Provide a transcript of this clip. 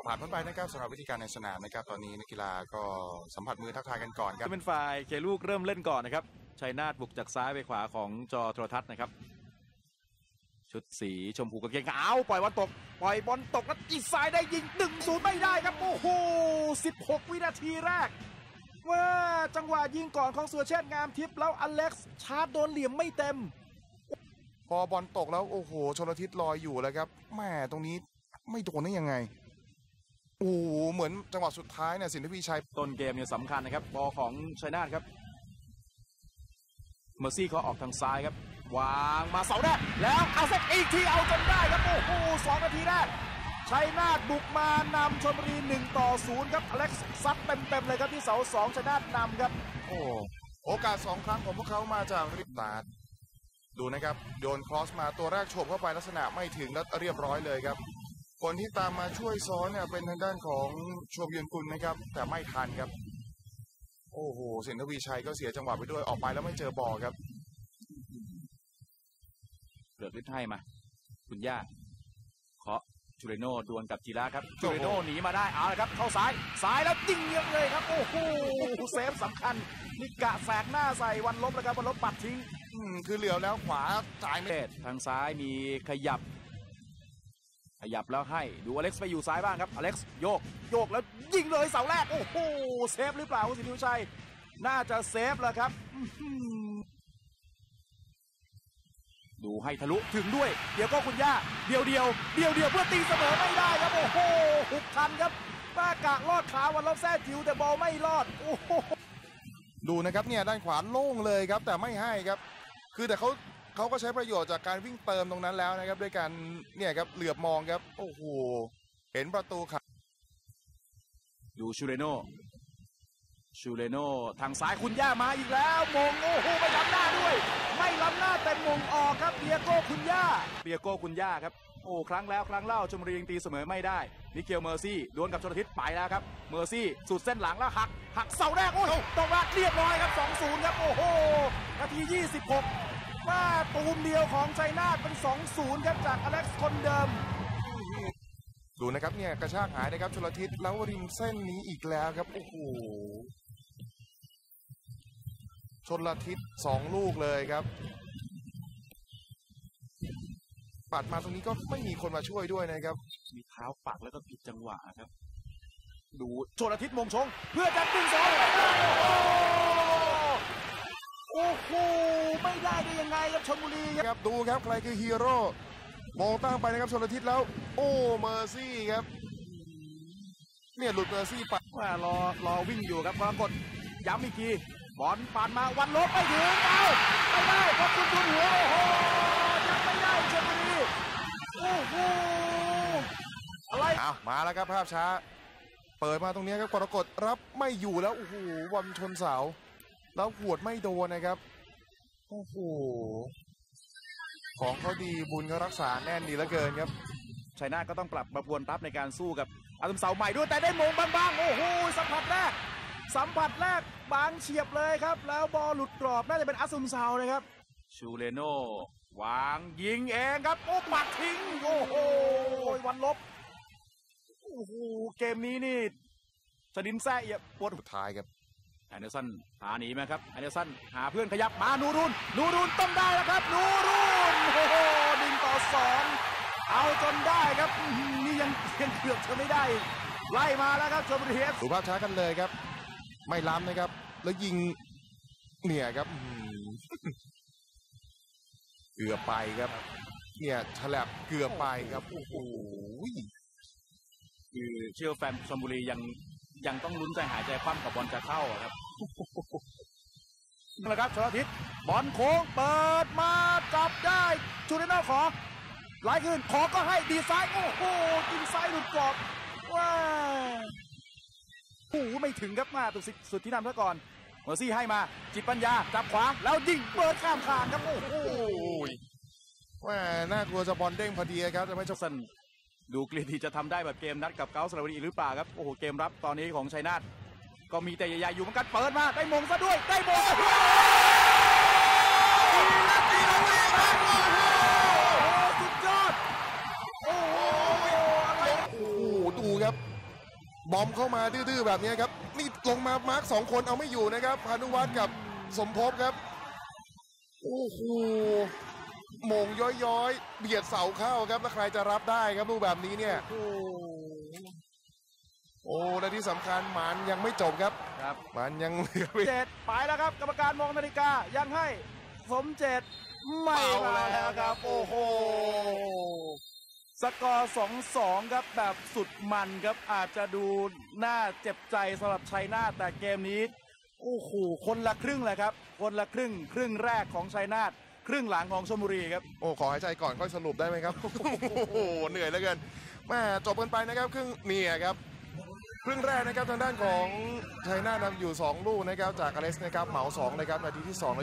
ผ่านพ้นไปนะครับสำหรับวิธีการในสนามนะครับตอนนี้นักกีฬาก็สัมผัสมือทักทายกันก่อนครับเป็นฝ่ายเคลูกเริ่มเล่นก่อนนะครับชัยนาทบุกจากซ้ายไปขวาของจอโทรทัศน์นะครับชุดสีชมพูกางเกงขาวปล่อยบอลตกแล้วอีกซ้ายได้ยิง 1-0 ไม่ได้ครับโอ้โห16 วินาทีแรกว่าจังหวะยิงก่อนของสุรเชษฐ์งามทิพย์แล้วอเล็กซ์ชาร์จโดนเหลี่ยมไม่เต็มพอบอลตกแล้วโอ้โหชลทิศลอยอยู่แล้วครับแม่ตรงนี้ไม่โดนได้ยังไงโอ้โหเหมือนจังหวะสุดท้ายเนี่ยสินทวีชัยต้นเกมเนี่ยสำคัญนะครับบอลของชัยนาทครับเมอร์ซี่เขาออกทางซ้ายครับวางมาเสาแรกแล้วเอาเซตอีกทีเอาจนได้ครับโอ้โห2 นาทีแรกชัยนาทบุกมานำชลบุรี1-0ครับอเล็กซ์ซัดเต็มเลยครับที่เสา2ชัยนาทนำครับโอ้โอกาส2 ครั้งของพวกเขามาจากริบตาดดูนะครับโยนครอสมาตัวแรกโฉบเข้าไปลักษณะไม่ถึงแล้วเรียบร้อยเลยครับคนที่ตามมาช่วยซ้อนเนี่ยเป็นทางด้านของชมยืนกุลนะครับแต่ไม่ทันครับโอ้โหสินทวีชัยก็เสียจังหวะไปด้วยออกไปแล้วไม่เจอบอลครับเลือกฤทธิ์ให้มาคุณย่าเคาะจูเรโน่ดวลกับจีระครับจูเรโน่หนีมาได้เอาละครับเข้าซ้ายแล้วยิงเยอะเลยครับโอ้โหเซฟสำคัญนี่กะแสกหน้าใส่วันลบแล้วครับวันลบปัดทิ้งคือเหลียวแล้วขวาจ่ายไม่ทางซ้ายมีขยับแล้วให้ดูอเล็กซ์ไปอยู่ซ้ายบ้างครับอเล็กซ์โยกแล้วยิงเลยเสาแรกโอ้โหเซฟหรือเปล่าคุณสิทธิชัยน่าจะเซฟแล้วครับดูให้ทะลุถึงด้วยเดี๋ยวก็คุณย่าเดียวเพื่อตีเสมอไม่ได้ครับโอ้โหหุบทันครับป้ากะลอดขาวันลบแท้จิ๋วแต่บอลไม่รอดโอ้โหดูนะครับเนี่ยด้านขวาโล่งเลยครับแต่ไม่ให้ครับคือแต่เขาก็ใช้ประโยชน์จากการวิ่งเติมตรงนั้นแล้วนะครับด้วยการเนี่ยครับเหลือบมองครับโอ้โหเห็นประตูค่ะดูชูเรโน่ทางซ้ายคุณย่ามาอีกแล้วมงโอ้โหไม่ล้ำหน้าด้วยไม่ล้ำหน้าแต่มงออกครับเปียโก้คุณย่าครับโอ้ครั้งแล้วครั้งเล่าชลบุรียังตีเสมอไม่ได้มิเกลเมอร์ซี่ดวลกับชลทิศไปแล้วครับเมอร์ซี่สุดเส้นหลังแล้วหักเสาแรกโอ้ยตรงมาเรียบร้อยครับ 2-0 ครับโอ้โหนาที26ว่าตูมเดียวของชัยนาทเป็น 2-0 ครับจากอเล็กซ์คนเดิมดูนะครับเนี่ยกระชากหายนะครับชลทิศแล้วริมเส้นนี้อีกแล้วครับโอ้โหชลทิศ2 ลูกเลยครับปัดมาตรงนี้ก็ไม่มีคนมาช่วยด้วยนะครับมีเท้าปักแล้วก็ผิดจังหวะครับดูชลทิศมงชงเพื่อจะดึง2ไม่ได้โอ้โหไม่ได้ยังไงครับชลบุรีครับดูครับใครคือฮีโร่มองตั้งไปนะครับชลทิศแล้วโอ้เมอร์ซี่ครับเนี่ยหลุดเมอร์ซี่ปัดว่ารอวิ่งอยู่ครับปรากฏย้ำอีกทีบอลปาดมาวันลบไปถึงไม่ได้เพราะคุณหัวโอ้โหยังไม่ได้ชลบุรีโอ้โหอะไรมาแล้วครับภาพช้าเปิดมาตรงนี้ครับกรกฎรับไม่อยู่แล้วโอ้โหบอลชนเสาแล้วหวดไม่โดนนะครับโอ้โหของเขาดีบุญเขารักษาแน่นดีเหลือเกินครับชัยนาทก็ต้องปรับมาพวนรับในการสู้กับอาสมเสาใหม่ด้วยแต่ได้มงบางๆโอ้โหสัมผัสแรกบางเฉียบเลยครับแล้วบอลหลุดกรอบน่าจะเป็นอาสมเสาเลยครับชูเรโน่วางยิงเองครับโอ้ปัดทิ้งโอ้โหวันลบโอ้โหเกมนี้นี่สดินแซ่เอียปวดสุดท้ายครับแอนเดอร์สันหาหนีไหมครับแอนเดอร์สันหาเพื่อนขยับมานูรุนต้องได้แล้วครับนูรุนโอ้โห1-2เอาจนได้ครับนี่ยังเกือบจะไม่ได้ไล่มาแล้วครับชลบุรีดูภาพช้ากันเลยครับไม่ล้ำนะครับแล้วยิงเนี่ยครับเกือบไปครับเนี่ยฉลับเกือบไปครับโอ้โหคือเชื่อแฟนชลบุรียังต้องลุ้นใจหายใจคว่ำกับบอลจะเข้าครับนี่แหละครับชลทิศบอลโค้งเปิดมาจับได้ชูเรโน่ขอไหลขึ้นขอก็ให้ดีไซน์โอ้โหกินไซด์หลุดกรอบว้าโอ้โหไม่ถึงครับมาตุสุดที่นำซะก่อนเมอร์ซี่ให้มาจิตปัญญาจับขวาแล้วยิงเปิดข้ามคานครับโอ้โหว่าน่ากลัวจะบอลเด้งพอดีครับจะไม่ชกสันดูกรีฑีจะทำได้แบบเกมนัดกับเก้าสระบุรีหรือเปล่าครับโอ้โหเกมรับตอนนี้ของชัยนาทก็มีแต่ใหญ่ๆอยู่เหมือนกันเปิดมาได้มงซะด้วยได้มงสุดยอดโอ้โหดูครับบอมเข้ามาดื้อๆแบบนี้ครับนี่ลงมามาร์ค2 คนเอาไม่อยู่นะครับพานุวัฒน์กับสมภพครับโอ้โหโมงย้อยๆเบียดเสาเข้าครับแล้วใครจะรับได้ครับลูกแบบนี้เนี่ยโอ้และที่สำคัญมันยังไม่จบครับมันยังเหลือเจ็ดไปแล้วครับกรรมการมองนาฬิกายังให้สมเจ็ดไม่มาแล้วครับโอ้โหสกอร์ 2-2 ครับแบบสุดมันครับอาจจะดูน่าเจ็บใจสำหรับชัยนาทแต่เกมนี้โอ้โหคนละครึ่งเลยครับคนละครึ่งแรกของชัยนาทครึ่งหลังของชลบุรีครับโอ้ขอหายใจก่อนค่อยสรุปได้ไหมครับโอ้โหเหนื่อยเหลือเกินแม่จบกันไปนะครับครึ่งเนี่ยครับครึ่งแรกนะครับทางด้านของชัยนาทนำอยู่2 ลูกนะครับจากอเล็กซ์นะครับเหมา2นะครับนาทีที่2